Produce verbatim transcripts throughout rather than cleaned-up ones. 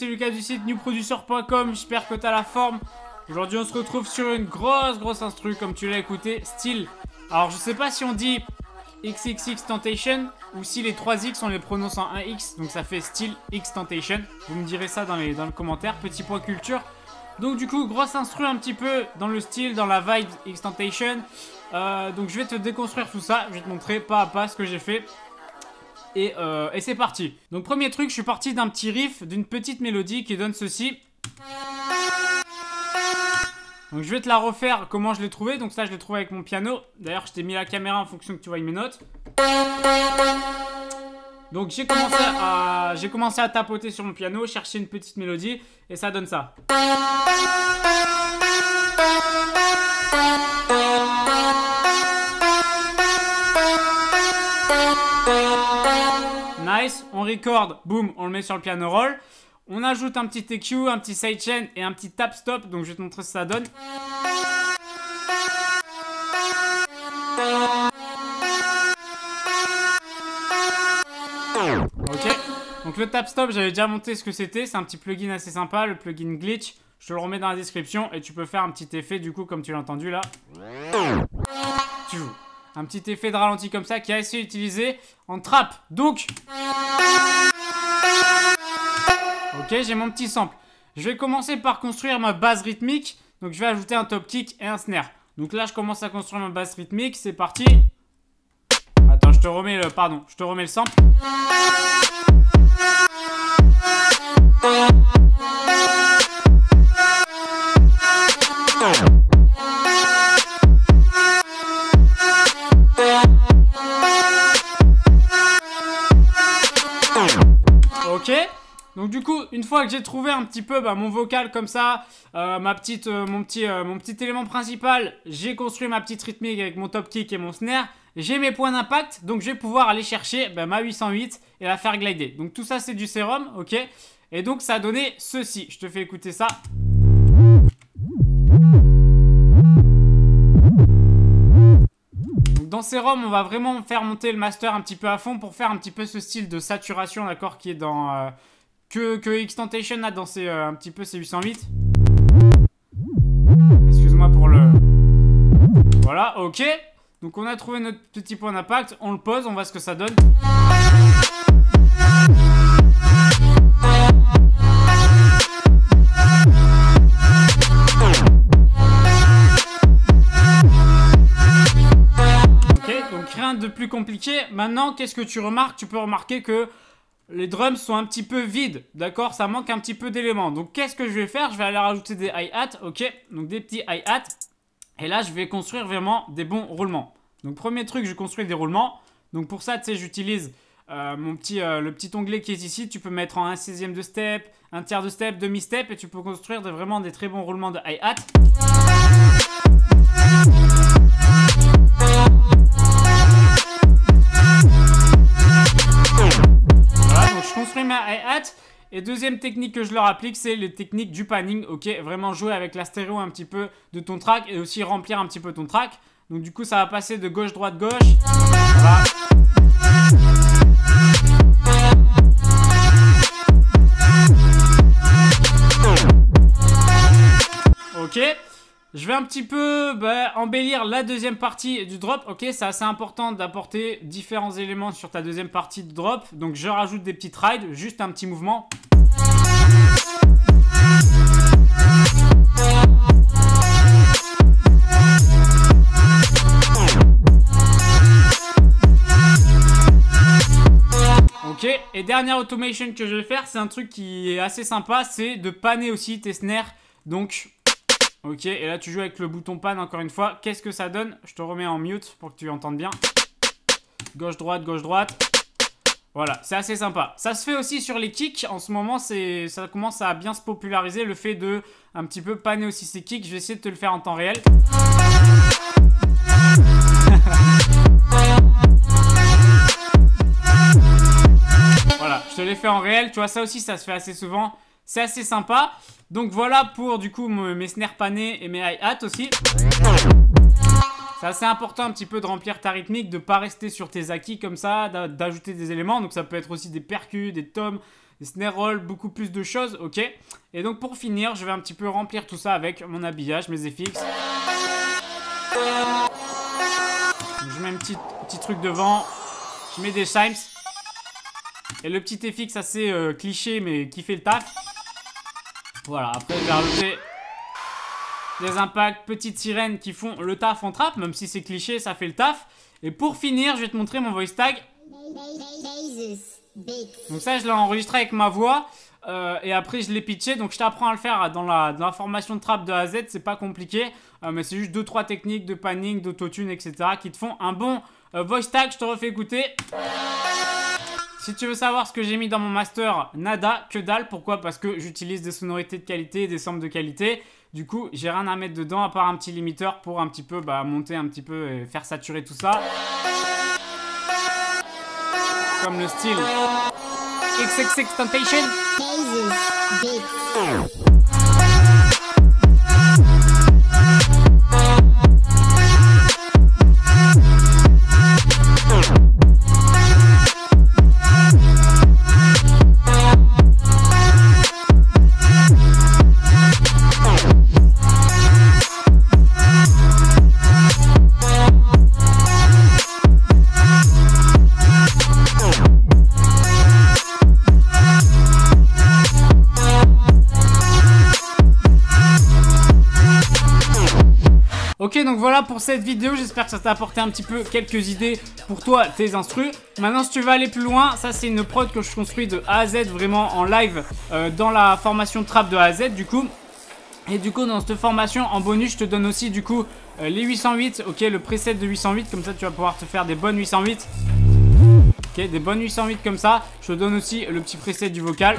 c'est Lucas du site new producer point com, j'espère que t'as la forme. Aujourd'hui on se retrouve sur une grosse grosse instru comme tu l'as écouté, style. Alors je sais pas si on dit X X X Tentation ou si les trois X on les prononce en un X, donc ça fait style X Tentation. Vous me direz ça dans les, dans les commentaires, petit point culture. Donc du coup grosse instru un petit peu dans le style, dans la vibe X Tentation. euh, Donc je vais te déconstruire tout ça, je vais te montrer pas à pas ce que j'ai fait. Et, euh, et c'est parti. Donc premier truc, je suis parti d'un petit riff, d'une petite mélodie qui donne ceci. Donc je vais te la refaire comment je l'ai trouvé. Donc ça je l'ai trouvé avec mon piano. D'ailleurs je t'ai mis la caméra en fonction que tu vois mes notes. Donc j'ai commencé à j'ai commencé à tapoter sur mon piano, chercher une petite mélodie et ça donne ça. Nice, on record, boum, on le met sur le piano roll. On ajoute un petit E Q, un petit sidechain et un petit tap stop. Donc je vais te montrer ce que ça donne. Ok, donc le tap stop, j'avais déjà monté ce que c'était. C'est un petit plugin assez sympa, le plugin Glitch. Je te le remets dans la description et tu peux faire un petit effet du coup comme tu l'as entendu là. Tu joues. Un petit effet de ralenti comme ça qui est assez utilisé en trap. Donc, ok, j'ai mon petit sample. Je vais commencer par construire ma base rythmique. Donc, je vais ajouter un top kick et un snare. Donc là, je commence à construire ma base rythmique. C'est parti. Attends, je te remets le, pardon, je te remets le sample. Ok, donc du coup une fois que j'ai trouvé un petit peu bah, mon vocal comme ça, euh, ma petite, euh, mon, petit, euh, mon petit élément principal, j'ai construit ma petite rythmique avec mon top kick et mon snare, j'ai mes points d'impact, donc je vais pouvoir aller chercher bah, ma huit cent huit et la faire glider. Donc tout ça c'est du sérum, ok, et donc ça a donné ceci, je te fais écouter ça. Dans Serum, on va vraiment faire monter le master un petit peu à fond pour faire un petit peu ce style de saturation, d'accord, qui est dans euh, que, que X Tentation a dans ses, euh, un petit peu ses huit cent huit. Excuse-moi pour le... Voilà, ok. Donc on a trouvé notre petit point d'impact, on le pose, on voit ce que ça donne. Rien de plus compliqué. Maintenant, qu'est-ce que tu remarques? Tu peux remarquer que les drums sont un petit peu vides, d'accord? Ça manque un petit peu d'éléments. Donc, qu'est-ce que je vais faire? Je vais aller rajouter des hi-hats, ok? Donc, des petits hi-hats. Et là, je vais construire vraiment des bons roulements. Donc, premier truc, je construis des roulements. Donc, pour ça, tu sais, j'utilise euh, mon petit, euh, le petit onglet qui est ici. Tu peux mettre en un seizième de step, un tiers de step, demi-step. Et tu peux construire de, vraiment des très bons roulements de hi-hats. Je construis ma hi-hat et deuxième technique que je leur applique, c'est les techniques du panning, ok, vraiment jouer avec la stéréo un petit peu de ton track et aussi remplir un petit peu ton track. Donc du coup ça va passer de gauche droite gauche. Voilà. Ok. Je vais un petit peu bah, embellir la deuxième partie du drop. Ok, c'est assez important d'apporter différents éléments sur ta deuxième partie de drop. Donc je rajoute des petites rides, juste un petit mouvement. Ok, et dernière automation que je vais faire, c'est un truc qui est assez sympa, c'est de panner aussi tes snares. Donc... ok, et là tu joues avec le bouton pan encore une fois. Qu'est-ce que ça donne? Je te remets en mute pour que tu entendes bien. Gauche-droite, gauche-droite. Voilà, c'est assez sympa. Ça se fait aussi sur les kicks. En ce moment, ça commence à bien se populariser, le fait de un petit peu panner aussi ses kicks. Je vais essayer de te le faire en temps réel. Voilà, je te l'ai fait en réel. Tu vois, ça aussi, ça se fait assez souvent. C'est assez sympa. Donc voilà pour du coup mes snares panés et mes hi-hats aussi. C'est assez important un petit peu de remplir ta rythmique, de ne pas rester sur tes acquis comme ça, d'ajouter des éléments. Donc ça peut être aussi des percus, des toms, des snare rolls, beaucoup plus de choses, ok. Et donc pour finir, je vais un petit peu remplir tout ça avec mon habillage, mes effets. Je mets un petit, petit truc devant, je mets des chimes. Et le petit effet assez euh, cliché mais qui fait le taf. Voilà, après je vais rajouter des impacts, petites sirènes qui font le taf en trap, même si c'est cliché, ça fait le taf. Et pour finir, je vais te montrer mon voice tag. Donc ça, je l'ai enregistré avec ma voix. Euh, et après, je l'ai pitché. Donc je t'apprends à le faire dans la, dans la formation de trap de A à Z. C'est pas compliqué. Euh, mais c'est juste deux trois techniques de panning, d'autotune, et cetera qui te font un bon euh, voice tag. Je te refais écouter. Si tu veux savoir ce que j'ai mis dans mon master, nada, que dalle. Pourquoi? Parce que j'utilise des sonorités de qualité, des samples de qualité. Du coup, j'ai rien à mettre dedans à part un petit limiteur pour un petit peu bah, monter un petit peu et faire saturer tout ça. Comme le style X X X Temptation. Ok, donc voilà pour cette vidéo, j'espère que ça t'a apporté un petit peu quelques idées pour toi, tes instrus. Maintenant, si tu veux aller plus loin, ça c'est une prod que je construis de A à Z, vraiment en live, euh, dans la formation trap de A à Z du coup. Et du coup, dans cette formation, en bonus, je te donne aussi du coup euh, les huit cent huit, ok, le preset de huit cent huit, comme ça tu vas pouvoir te faire des bonnes huit cent huit. Ok, des bonnes huit cent huit comme ça. Je te donne aussi le petit preset du vocal,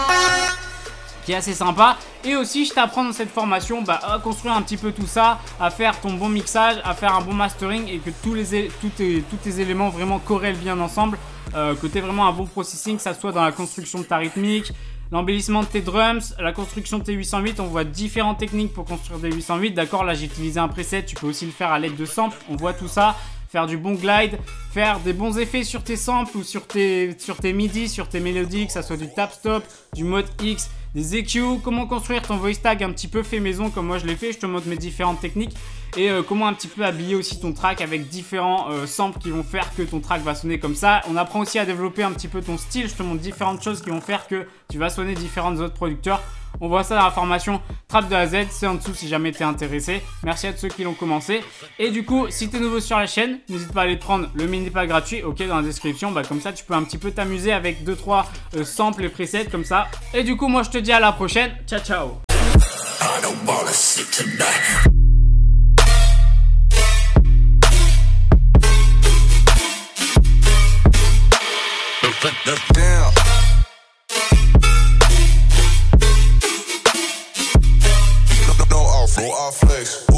qui est assez sympa. Et aussi je t'apprends dans cette formation bah, à construire un petit peu tout ça, à faire ton bon mixage, à faire un bon mastering et que tous les tous tes, tous tes éléments vraiment corrèlent bien ensemble, euh, que tu aies vraiment un bon processing, que ça soit dans la construction de ta rythmique, l'embellissement de tes drums, la construction de tes huit cent huit. On voit différentes techniques pour construire des huit cent huit, d'accord. Là j'ai utilisé un preset, tu peux aussi le faire à l'aide de samples, on voit tout ça. Faire du bon glide, faire des bons effets sur tes samples ou sur tes, sur tes midi, sur tes mélodies, que ça soit du tap stop, du mode X, des E Q, comment construire ton voice tag un petit peu fait maison comme moi je l'ai fait. Je te montre mes différentes techniques et euh, comment un petit peu habiller aussi ton track avec différents euh, samples qui vont faire que ton track va sonner comme ça. On apprend aussi à développer un petit peu ton style, je te montre différentes choses qui vont faire que tu vas sonner différents autres producteurs. On voit ça dans la formation Trap de A à Z, c'est en dessous si jamais tu es intéressé. Merci à tous ceux qui l'ont commencé. Et du coup, si tu es nouveau sur la chaîne, n'hésite pas à aller te prendre le mini pack gratuit, ok, dans la description. Bah, comme ça, tu peux un petit peu t'amuser avec deux trois euh, samples et presets comme ça. Et du coup, moi, je te dis à la prochaine. Ciao, ciao. No, I'll flex.